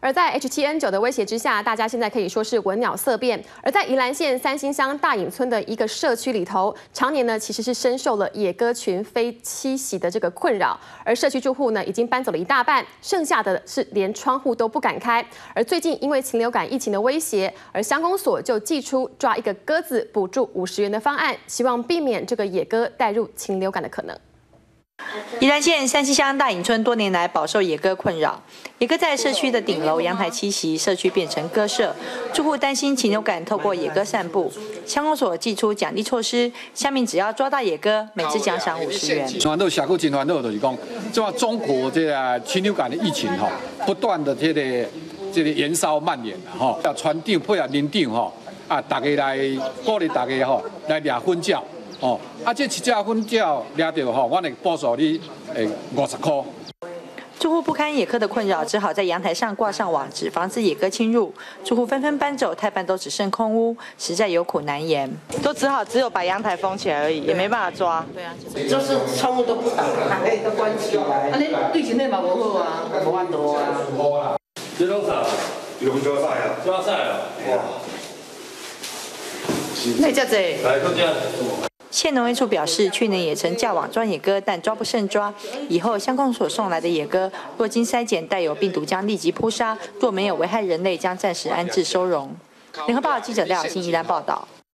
而在 H7N9的威胁之下，大家现在可以说是闻鸟色变。而在宜兰县三星乡大隐村的一个社区里头，常年呢其实是深受了野鸽群飞栖息的这个困扰。而社区住户呢已经搬走了一大半，剩下的是连窗户都不敢开。而最近因为禽流感疫情的威胁，而乡公所就祭出抓一个鸽子补助50元的方案，希望避免这个野鸽带入禽流感的可能。 宜兰县三溪乡大隐村多年来饱受野鸽困扰，野鸽在社区的顶楼、阳台栖息，社区变成鸽舍，住户担心禽流感透过野鸽散布。乡公所祭出奖励措施，乡民只要抓到野鸽，每只奖赏50元。 烦恼社区真烦恼，就是讲，这中国这个禽流感的疫情不断的这个延烧蔓延要村长配合邻长大家来鼓励大家来抓粉鸟。 这一只粉鸟抓到我会补助你50块。 住户不堪野鸽的困扰，只好在阳台上挂上网子，防止野鸽侵入。住户纷纷搬走，太半都只剩空屋，实在有苦难言。 都只有把阳台封起来而已，也没办法抓。对啊，就是窗户都不打开，都关起来。啊，你对前内嘛无好啊，无法度啊。 这拢啥？用抓晒啊？抓晒啊！哇！ 那遮济。 来，都这样。 县农业处表示，去年也曾架网抓野鸽，但抓不胜抓。以后乡公所送来的野鸽，若经筛检带有病毒，将立即扑杀；若没有危害人类，将暂时安置收容。联合报记者廖小欣宜兰报道。